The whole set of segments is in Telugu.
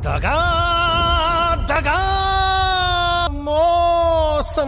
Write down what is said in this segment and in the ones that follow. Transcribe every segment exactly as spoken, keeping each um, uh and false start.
దగా దగా మోసం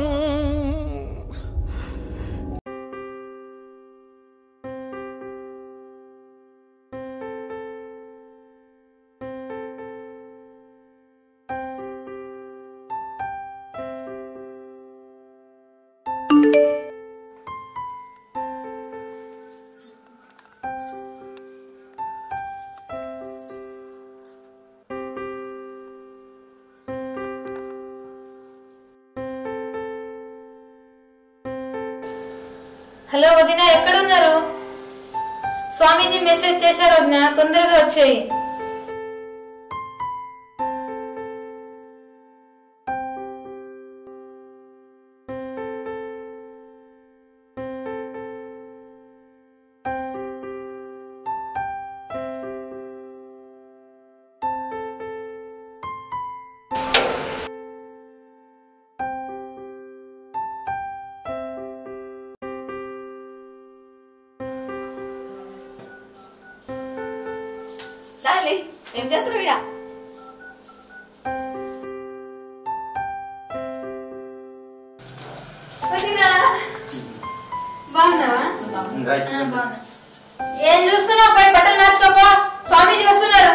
హలో వదిన, ఎక్కడున్నారు? స్వామీజీ మెసేజ్ చేశారు వదిన, తొందరగా వచ్చేయి. ఏం చేస్తున్నావు వీడా? బాగున్నావా? ఏం చూస్తున్నావు? పై బట్టలు మార్చుకోపో, స్వామీజీ వస్తున్నారు.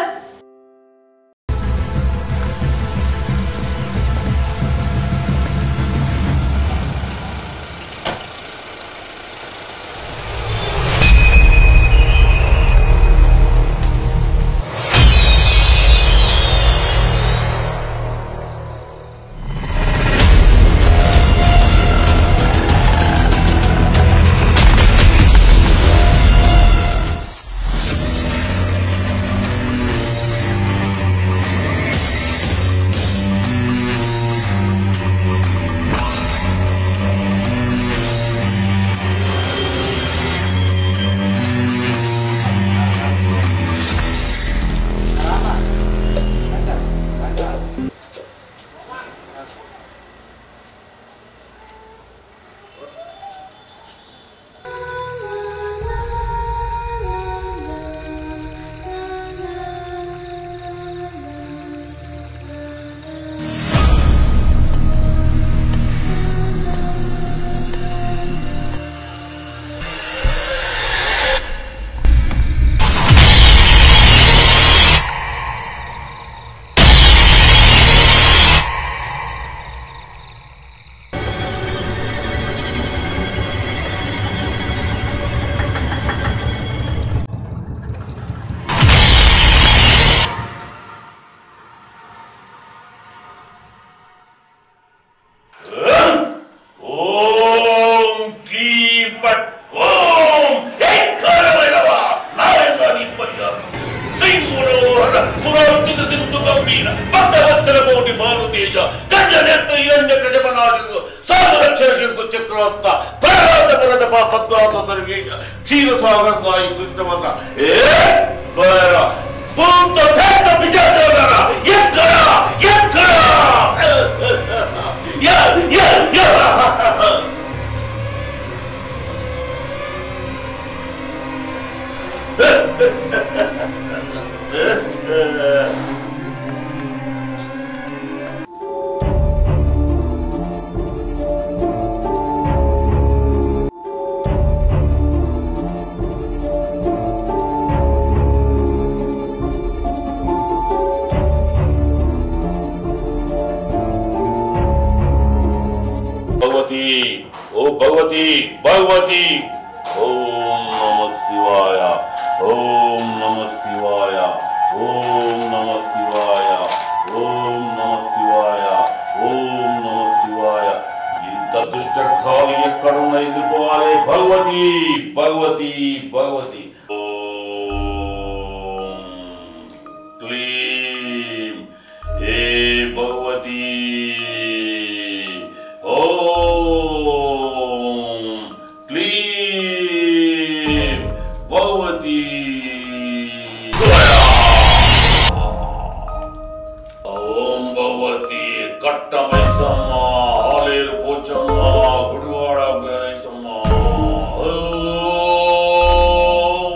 క్షీరసాగర సాయి కృష్ణమన్న పూర్తో ఎక్కడా ఎక్కడా ओ भगवती भगवती ओम नमः शिवाय ओम नमः शिवाय ओम नमः शिवाय ओम नमः शिवाय ओम नमः शिवाय इंत दुष्ट खाली ఎక్కడున్న వెళ్ళిపోవాలి भगवती भगवती भगवती ओम क्लीं हे भगवती కట్టమైసమ్మ ఆలేరు పోచమ్మ గుడివాడ గైసమ్మ ఓం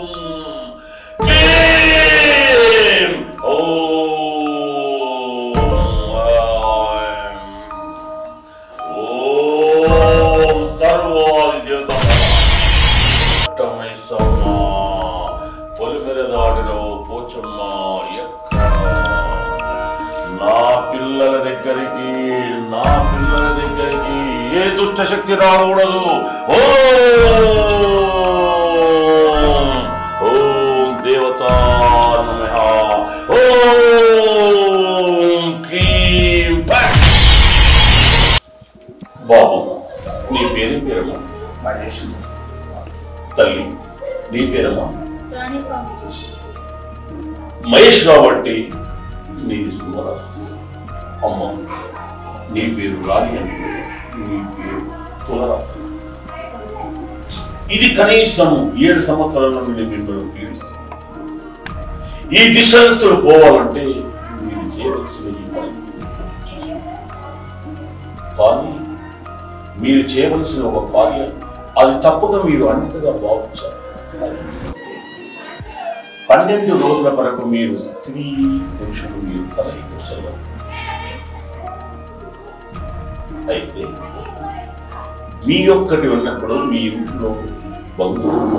కావాలినో పోచమ్మ ఎక్కడ నా పిల్లల దగ్గరికి నా పిల్లల దగ్గరికి ఏ దుష్ట శక్తి రాకూడదు. ఓ ఓం దేవతా నమః ఓం క్లీం ఫట్. బాబు నీ పేరు పేరమ్మా? మహేష్. తల్లి నీ పేరమ్మా? రాణి స్వామి. మహేష్ కాబట్టి నీ సింహరాశి. అమ్మ నీ పేరు రాణి అంటే నీ పేరు తులరాశి. ఇది కనీసం ఏడు సంవత్సరాల నుండి మిమ్మల్ని పీడిస్తుంది. ఈ దిశక్తులు పోవాలంటే మీరు చేయవలసిన ఈ పని. కానీ మీరు చేయవలసిన ఒక కార్యం అది తప్పుగా మీరు అన్నిటిగా భావించారు. పన్నెండు రోజుల వరకు మీరు స్త్రీ పురుషులు మీరు కలయికలు. అయితే మీ ఒక్కటి ఉన్నప్పుడు మీ ఇంట్లో బంగారు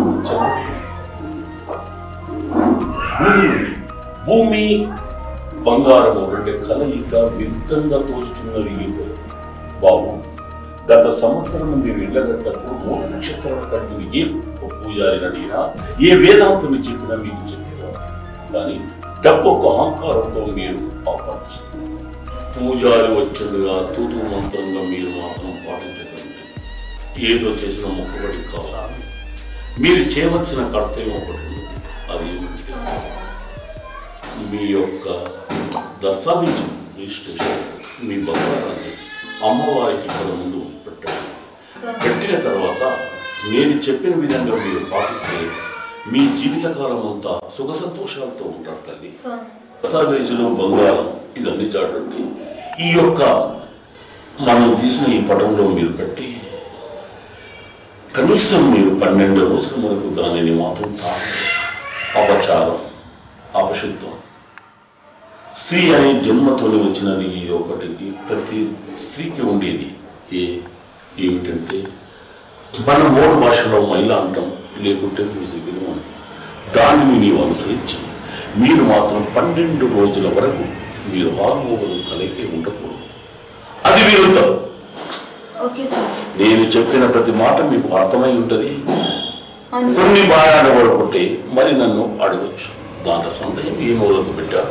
భూమి బంగారము రెండు కలయిక విరుద్ధంగా తోచుతున్నది. బాబు గత సంవత్సరం మీరు ఇళ్ళగట్టప్పుడు మూడు నక్షత్రాల కంటే ఏ పూజారిని అడిగినా ఏ వేదాంతుని చెప్పినా మీకు చెప్పేవారు. కానీ డబ్బు ఒక అహంకారంతో మీరు పాటించారు. పూజారి వచ్చుడుగా తూతూ మంత్రంగా మీరు మాత్రం పాటించకండి. ఏదో చేసిన మొక్కుబడి కావాలి. మీరు చేయవలసిన కర్తవ్యం ఒకటి ఉంది. అది మీ యొక్క దస్తావేజు రిజిస్ట్రేషన్ మీ బంగారాన్ని అమ్మవారికి ఇక్కడ ముందు పెట్టండి. పెట్టిన తర్వాత నేను చెప్పిన విధంగా మీరు పాటిస్తే మీ జీవితకాలం అంతా సుఖ సంతోషాలతో ఉంటారు తల్లి. దస్తావేజులు బంగారం ఇదన్నీ చాటండి. ఈ యొక్క మనం తీసిన ఈ పటంలో మీరు పెట్టి కనీసం మీరు పన్నెండు రోజుల వరకు దానిని మాత్రం తాగండి. అపచారం అపశుద్ధం. స్త్రీ అనే జన్మతోనే వచ్చినది ఈ ఒకటికి ప్రతి స్త్రీకి ఉండేది ఏ ఏమిటంటే మన మూడు భాషలో మహిళ అంటాం, లేకుంటే మ్యూజిక్లు అంటాం. దానిని నీవు అనుసరించి మీరు మాత్రం పన్నెండు రోజుల వరకు మీరు హార్మోన్లు కలిగి ఉండకూడదు. అది విరుద్ధం. నేను చెప్పిన ప్రతి మాట మీకు అర్థమై ఉంటుంది. కొన్ని బాగా అడగబడుకుంటే మరి నన్ను అడగచ్చు. దాంట్లో సందేహం ఏ మూలకు పెట్టారు.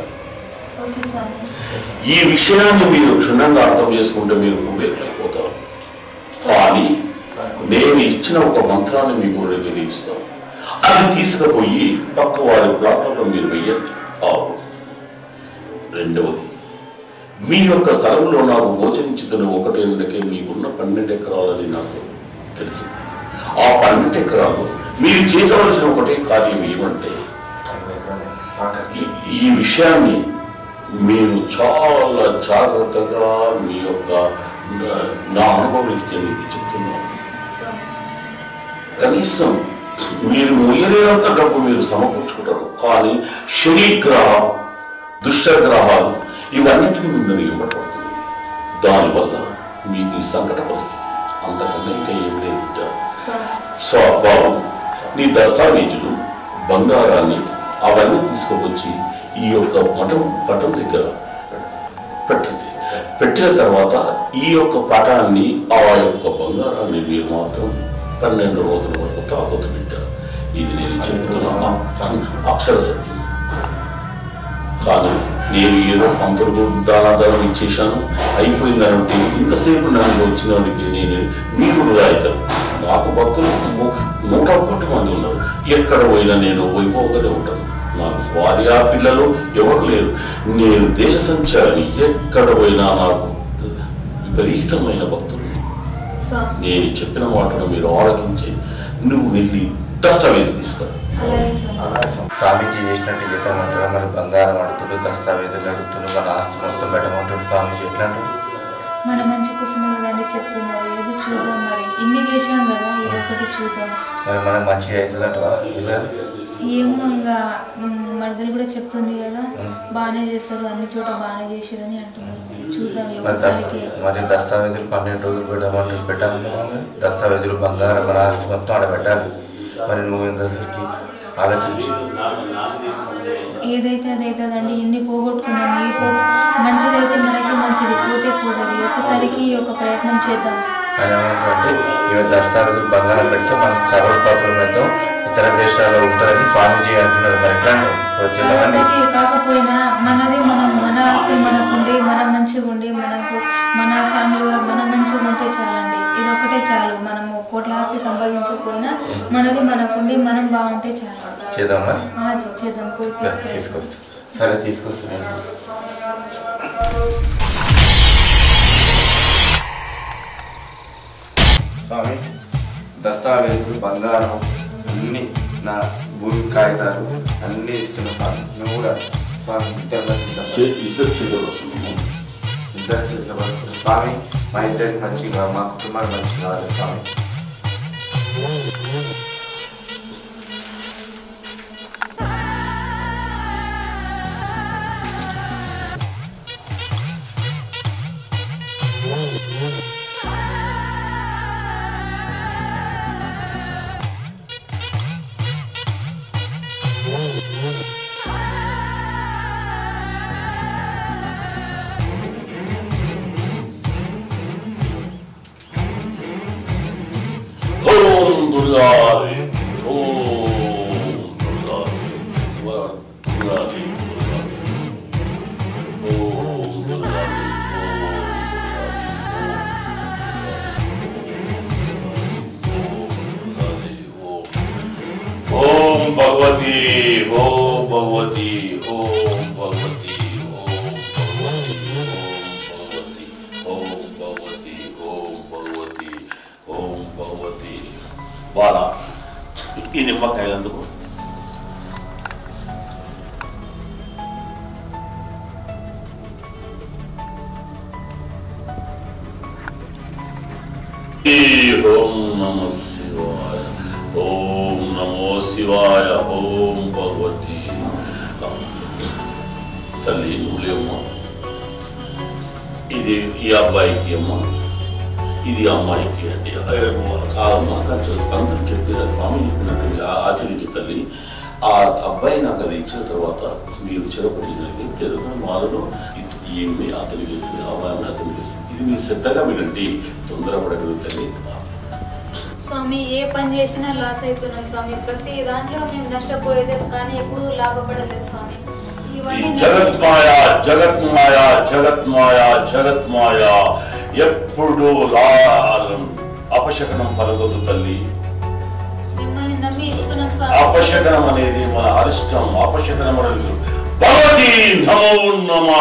ఈ విషయాన్ని మీరు క్షుణ్ణంగా అర్థం చేసుకుంటే మీరు కుబేరులైపోతారు. కానీ నేను ఇచ్చిన ఒక మంత్రాన్ని మీకు తెలియజేస్తాను. అది తీసుకుపోయి పక్క వారి ప్లాట్లలో మీరు వెయ్యండి. ఆవు రెండవది మీ యొక్క స్థలంలో నాకు గోచరించుతున్న ఒకటేందుకే మీకున్న పన్నెండు ఎకరాలని నాకు తెలిసింది. ఆ పన్నెండు ఎకరాలు మీరు చేయవలసిన ఒకటే కార్యం ఏమంటే ఈ విషయాన్ని మీరు చాలా జాగ్రత్తగా మీ యొక్క నా అనుభవం ఇస్తే మీకు చెప్తున్నాను. కనీసం మీరు మొయ్యలేనంత డబ్బు మీరు సమకూర్చుకుంటారు. కానీ శనిగ్రహం దుష్టగ్రహాలు ఇవన్నింటినీ మిమ్మల్ని ఇవ్వబడుతుంది. దానివల్ల మీకు ఈ సంకట పరిస్థితి అంతకన్నా ఇంకా ఏం లేదు. సో బాబు నీ దస్తావేజులు బంగారాన్ని అవన్నీ తీసుకువచ్చి ఈ యొక్క మఠం పటం దగ్గర పెట్టండి. పెట్టిన తర్వాత ఈ యొక్క పటాన్ని ఆ యొక్క బంగారాన్ని మీరు మాత్రం పన్నెండు రోజుల వరకు తాకొద్దు బిడ్డ. ఇది నేను చెబుతున్నా అక్షర సత్యం. కానీ నేను ఏదో పంతులు దానాదానం ఇచ్చేసాను అయిపోయిందనంటే ఇంతసేపు నన్ను వచ్చిన వాడికి నేను మీకు వృధా అవుతాను. నాకు భక్తులు నూట కోటి మంది ఉన్నారు. ఎక్కడ పోయినా నేను వైభవంగానే ఉంటాను. నాకు భార్య పిల్లలు ఎవరు లేరు. నేను దేశ సంచారిని. ఎక్కడ పోయినా నాకు విపరీతమైన భక్తులు. నేను చెప్పిన మాటను మీరు ఆలకించి నువ్వు వెళ్ళి దస్తావేజు తీసుకురా. స్వామీజీ చేసినట్టు చేద్దామంటారా? మరి బంగారం అడుగుతుడు, దస్తావేజులు అడుగుతుడు, మన ఆస్తి మొత్తం పెట్టమంటాడు స్వామీజీ. ఎట్లా అంటాడు? మన మంచి కోసమే కదండి చెప్తున్నారు. ఏదో చూద్దాం, మరి ఇన్ని చేసాం కదా, ఇది ఒకటి చూద్దాం. మరి మనకు మంచిగా అవుతుందంటావా ఈసారి? ఏమో ఇక మరదలు కూడా చెప్తుంది కదా, బాగానే చేస్తారు, అన్ని చోట బాగానే చేసారని అంటున్నారు. చూద్దాం. మరి దస్తావేజులు పన్నెండు రోజులు పెడదామంటారు. పెట్టాలి. దస్తావేజులు బంగారం మన ఆస్తి మొత్తం ఆడ పెట్టాలి. మరి నువ్వు ఎంతసరికి ఆలోచించి ఏదైతే అది అవుతుందండి. ఎన్ని పోగొట్టుకున్నాం, ఏ పో మంచిదైతే మనకి మంచిది, పోతే పోతుంది. ఒకసారికి ఒక ప్రయత్నం చేద్దాం అని ఏమంటారంటే ఇవి దస్తావేజులు బంగారం పెడితే మనం కరోడ్ పాత్రలు పెడతాం, ఇతర దేశాల్లో ఉంటారని స్వామీజీ అంటున్నారు. మరి ఎట్లా కాకపోతే కాకపోయినా మనది మనం మన ఆశలు మనకుండి మనం మంచిగా ఉండి మనకు మన ఫ్యామిలీ ద్వారా మనం మంచిగా ఉంటే చాలండి. ఇది ఒకటే చాలు. మనము కోట్ల ఆస్తి సంపాదించకపోయినా మనది మనకుండి మనం బాగుంటే చాలు. చేద్దామా? చేద్దాం. తీసుకొస్తా. సరే తీసుకొస్తాను. స్వామి దస్తావేజులు బంగారం అన్ని నా భూమి కాగితాలు అన్నీ ఇస్తున్నా స్వామి. నువ్వు కూడా స్వామి ఇద్దరు ఇద్దరు చేతులు ఇద్దరు చేతులు పడుతుంది స్వామి. మా ఇద్దరికి మంచిగా మా కుటుంబానికి మంచిగా కావాలి స్వామి. బాలా ఈ నిమ్మకాయలందుకు ఓం నమో శివాయ ఓం నమో శివాయ ఓం భగవతి. తల్లి నువ్వులేమ్మ, ఇది ఈ అబ్బాయికి అమ్మ, ఇది అమ్మాయికి అండి. కాదమ్మా అందరికి చెప్పిన స్వామి చెప్పినట్టు ఆచరించి తల్లి. ఆ అబ్బాయి నాకు అది ఇచ్చిన తర్వాత మీరు చిరపడి తెలుగు మాలలో ఈమె అతని వేసింది, అమ్మాయిని అతని వేసింది. ఇది మీరు శ్రద్ధగా వినండి, తొందరపడగలుగుతుంది. స్వామి ఏ పని చేసినా లాస్ అవుతున్నాం స్వామి. ప్రతి దాంట్లో మేము నష్టపోయేదే కానీ ఎప్పుడు లాభపడలేదు స్వామి. జగత్మాయ జగత్మాయ జగత్మాయ జగత్మాయ ఎప్పుడు అపశకనం పలగదు తల్లి. అపశకనం అనేది మన అరిష్టం. అపశకనం అనేది భగవతి నమో నమః.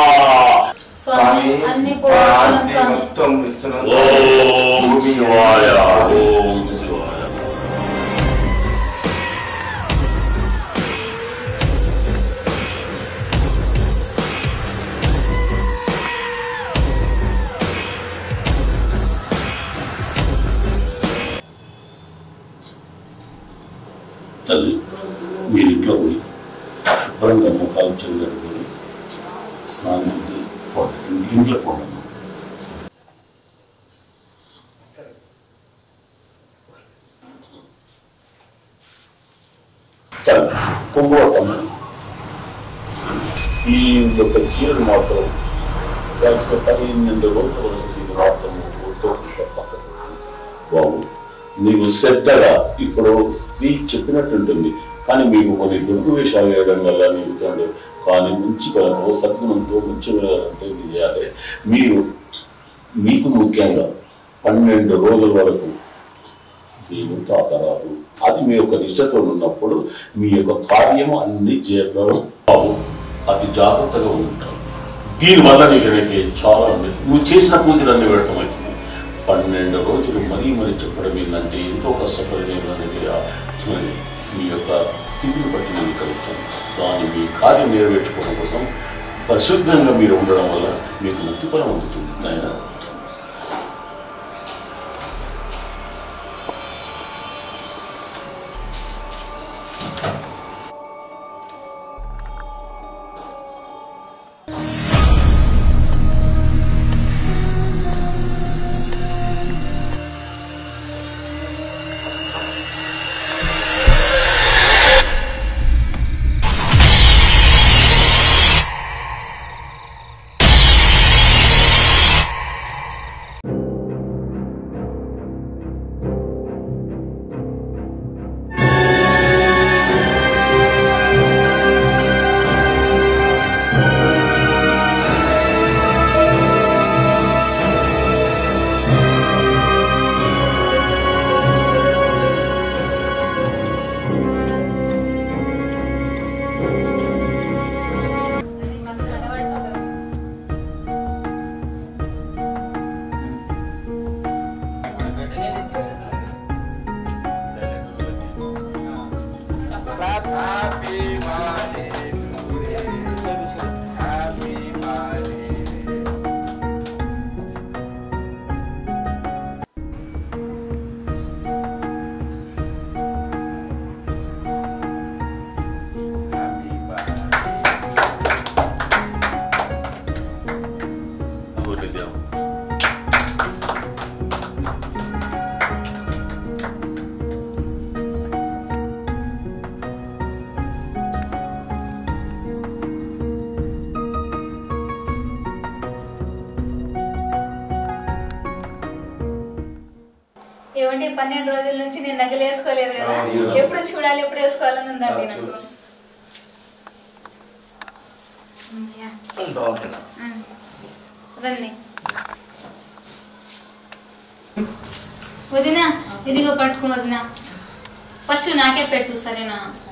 ఓం శివాయ ఓం శివాయ. తల్లి మీరు ఇంట్లో పోయి శుభ్రంగా ముఖాలు చెందడుకొని స్నానం ఉంది ఇంట్లో పోండి. కుంభవటం ఈ యొక్క చీరలు మాత్రం కలిసి పదిహేను రోజుల వరకు దీని మాత్రం పక్కకు బాబు. నీవు శ్రద్ధగా ఇప్పుడు స్త్రీ చెప్పినట్టుంటుంది కానీ మీకు కొన్ని దుర్గు వేషాలు వేయడం వల్ల నీకు కానీ మంచి బలంతో సద్గుణంతో మంచి వెళ్ళాలంటే ఇది చేయాలి. మీరు మీకు ముఖ్యంగా పన్నెండు రోజుల వరకు మీరు తాకరాదు. అది మీ యొక్క నిష్ఠతో ఉన్నప్పుడు మీ యొక్క కార్యం అన్ని చేయడం బాబు. అతి జాగ్రత్తగా ఉంటాం. దీనివల్ల నీకు చాలా నువ్వు చేసిన పూజలన్నీ వ్యర్థమవుతుంది. పన్నెండు రోజులు మరీ మరీ చెప్పడం ఏంటంటే ఎంతో కష్టపడి మరి మీ యొక్క స్థితిని బట్టి నేను కలిగించాను. దాన్ని మీ కార్యం నెరవేర్చుకోవడం కోసం పరిశుద్ధంగా మీరు ఉండడం వల్ల మీకు ముక్తి ఫలం అందుతుంది నాయన. ఏమంటే పన్నెండు రోజుల నుంచి నేను నగలు వేసుకోలేదు కదా, ఎప్పుడు చూడాలి ఎప్పుడు వేసుకోవాలని ఉందండి నాకు. రండి వదినా, ఇదిగో పట్టుకో వదినా, ఫస్ట్ నాకే పెట్టు సరేనా?